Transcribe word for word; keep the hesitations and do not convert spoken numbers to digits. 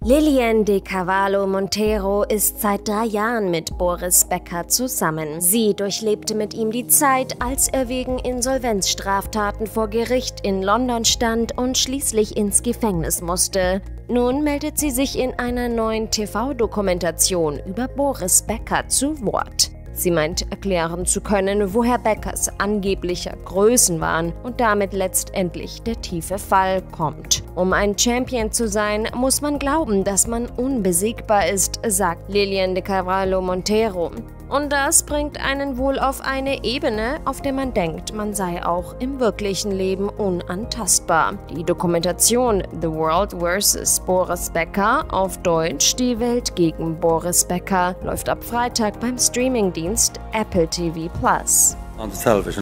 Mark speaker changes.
Speaker 1: Lilian de Carvalho Monteiro ist seit drei Jahren mit Boris Becker zusammen. Sie durchlebte mit ihm die Zeit, als er wegen Insolvenzstraftaten vor Gericht in London stand und schließlich ins Gefängnis musste. Nun meldet sie sich in einer neuen T V-Dokumentation über Boris Becker zu Wort. Sie meint, erklären zu können, woher Beckers angeblicher Größenwahn und damit letztendlich der tiefe Fall kommt. Um ein Champion zu sein, muss man glauben, dass man unbesiegbar ist, sagt Lilian de Carvalho Monteiro. Und das bringt einen wohl auf eine Ebene, auf der man denkt, man sei auch im wirklichen Leben unantastbar. Die Dokumentation The World versus. Boris Becker, auf Deutsch Die Welt gegen Boris Becker, läuft ab Freitag beim Streamingdienst Apple T V Plus.
Speaker 2: On the television.